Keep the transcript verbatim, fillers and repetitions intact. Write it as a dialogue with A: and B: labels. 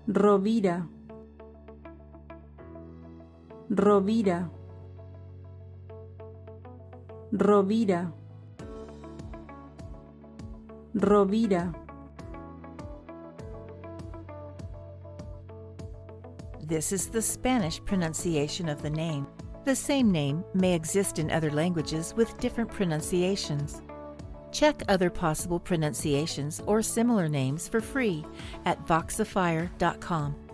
A: Rovira, Rovira, Rovira, Rovira.
B: This is the Spanish pronunciation of the name. The same name may exist in other languages with different pronunciations. Check other possible pronunciations or similar names for free at voxifier dot com.